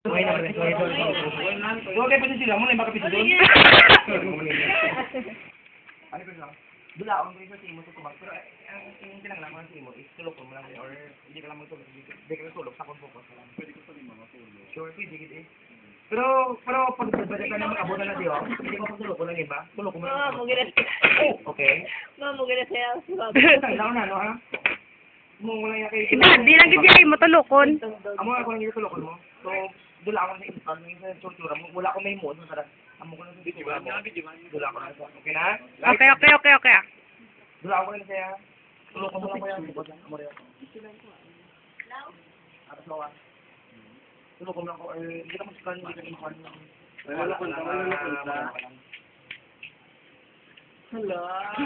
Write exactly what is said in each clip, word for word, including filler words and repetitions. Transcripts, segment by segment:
Okay na, okay, sorry, sorry, sorry. Okay pa sila mo, na baka pito doon. Ano ba lang? Dula akong sa simo sa tubag, pero ang kinanglangan sa simo is tulog mo lang or hindi ka lang magtulog, hindi ka lang tulog, sakon po ko. Pwede ko sa lima matulog. Sure, pwede gid eh. Pero pero pag budget ka na mag-abot na diyo, hindi ko pagtulog ko lang iba. Tulog ko mo lang. mo gina. Okay. No, mo gina sales. Tanda na no ha. Mo mo lang ya kay. Di lang gid mo tulokon. Amo ako lang gid tulog mo. So dula ako sa install sa tortura mo. Wala ko may mo sa kada. Amo ko lang sa video mo. Dula ako na sa. Okay na? Okay, okay, okay, okay. Dula ako na saya. Tulog ko lang ko yan. Bukod lang mo rin. Atas lawa. Tulog ko lang ko. Eh, hindi ka mag-scan, hindi ka inform. Wala ko lang. Wala ko lang. Hello.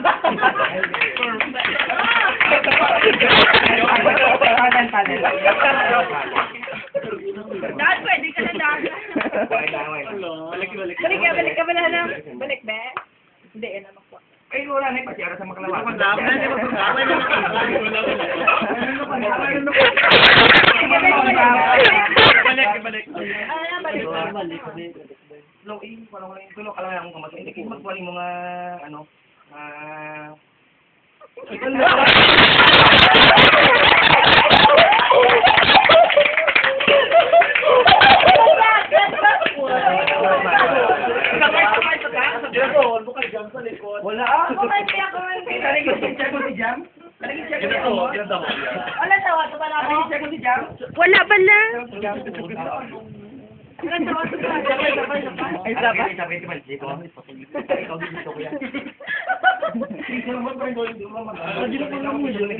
Dahil pwede ka na dahil. Balik, balik. Balik ka, balik ka pala na. Balik ba? Hindi, yan naman po. Ay, wala na yung pasiara sa makalawa. Balik, balik. Ah, balik. Balik. Slow in, parang wala yung tulog. Alam mo akong kamatay. Hindi kayo magbuwali mga, ano, ah... Wala ah! Kumanti ako, kumanti. Kanigin check ko si Jam? Kanigin check ko si Jam? Wala tawa, ito pala ako. Kanigin check ko si Jam? Wala ba lang? Wala tawa, ito pala. Sabay, sabay, sabay. Ay, sabay, sabay, sabay, sabay. Ikaw din gusto ko yan. Hindi naman pa rin doon, hindi mo mag- Hindi naman lang mo yun.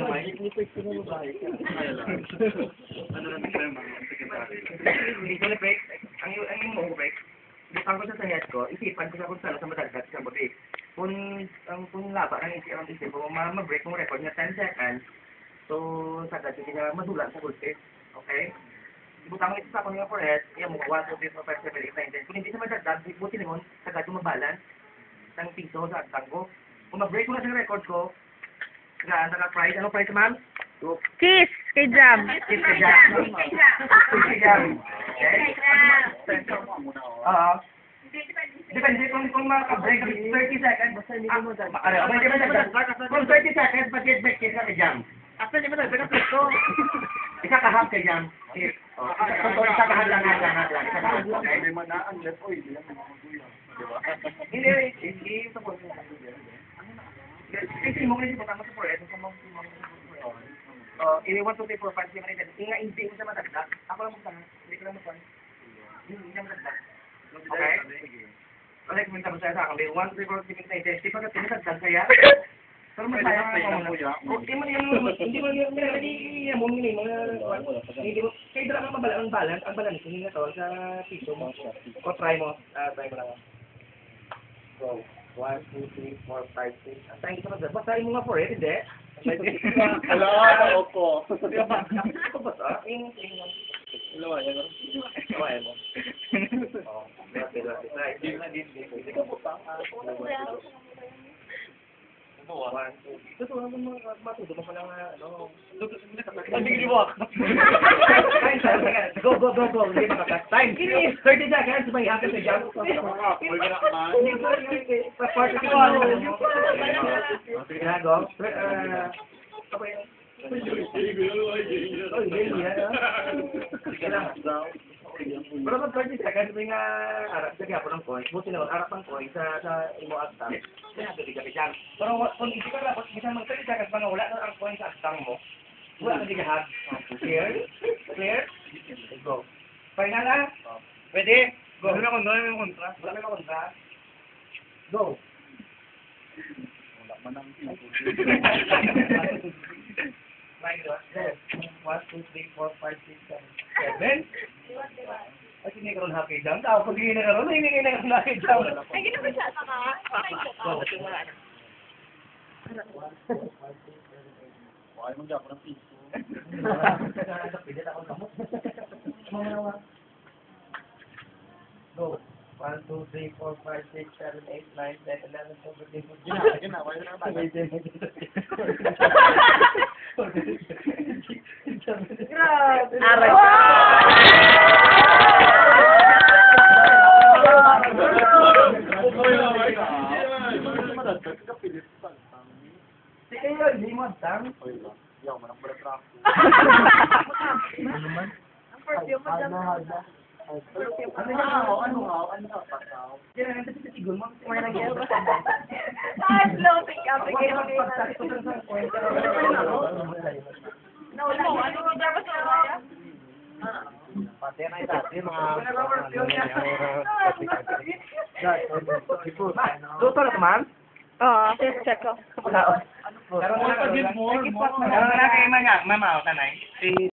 Ano lang ito yung mga dito na break. Ang yung mong break, butang ko sa head ko, isipan ko sa kung saan sa madagdag sa buti. Kung ang kung laba ng isip ang isip ko, ma-break mo record niya ten seconds. So, sa dati ka madulan sa gulpit. Okay? Ibutang mo ito sa akong yung forehead, kaya mo one, two, three, four, five, seven, eight, nine, ten. Kung hindi sa madagdag, buti naman, sagad yung mabalance ng piso sa agtang ko. Kung mag-break mo na sa record ko, na naka-price, ano price ma'am? Kiss kay Jam. Kiss ka Jam. Kiss ka Jam. Okay? Oo. Depende kung kung maka-break thirty seconds, basta hindi mo dyan. Kung thirty seconds, mag-get-back kiss ka kay Jam. After hindi mo dyan, pagka ko. Isa kahap kay Jam. Kiss. Kung isa kahap lang, lang, lang, lang. Isa kahap. Okay? May manaan, left oil. Hindi, hindi. Ito po. Kasi mo kasi butang mo sa forehead, sa mga Oh, ini one two three four five six seven eight nine. Inga hindi mo siya madagdag. Ako lang magtanga. Hindi ko lang magtanga. Hindi siya madagdag. Okay? Okay, kuminta mo siya sa akin. one three four six nine ten. Di pa ka tinatagdag kaya? Pero masaya ka mo na. Hindi mo yung hindi mo yung hindi mo yung mga hindi mo kaya dala ka mabala ang balance, ang balance hindi na to sa piso mo. O try mo, ah try mo lang. Go. one, two, three, four, five, six. Thank you so much. Basahin mo nga for it, hindi? Hello, opo. Ako ba sa? Yung Hello, hello. Kawain mo. Oo. Grabe, grabe. Hindi na din. Hindi ko butang. One, two. Ito lang mga matuto mo pa lang ano. Hindi mo. Go, go, go, go. Hindi makakas. Time. thirty seconds. May hakas sa jump. Hindi ko yung part ko. Sige na, go. Apa yun? Oh, hindi yan. Sige lang. Pero mag thirty seconds, may nga harap sa gapo ng coins. Buti naman, harap ng coins sa sa imo agtang. Kaya hindi ka pitan. Pero kung hindi ka dapat, bisa mag thirty seconds pa nga wala na ang coins sa agtang mo. Wala ka digahag. Clear? Clear? Go. Final na? Pwede? Go. Wala na kontra, may kontra. Wala na kontra. Go. Wala man ang one, two, three, four, five, six, seven. Seven? Ay, hindi ka rin happy jam. Tao, pag hindi ka rin, hindi ka rin happy jam. Ay, gano'n ba siya? Saka, Wala mong gapo ng piso. Pilit ako kamot. Go. one, two, three, four, five, six, seven, eight, nine, ten, eleven, twelve, thirteen, fourteen. Gina, gina, wala na ba? grabe. Aray. mo, Sam? Oy, lang. Yaw, manang pala trap. Ano man? Ang perfume mo dyan. Ano nga ako? Ano nga ako? Ano nga pataw? Hindi na nandito sa sigol mo. More na gel. Ah, slow pick up. Ako yung magpagsak ko sa point. Nawala mo. Ano mo dapat sa mga? Pati na ito. Yung mga... Luto na naman? Oo, check ko. Pero na kayo mga mama, kanay.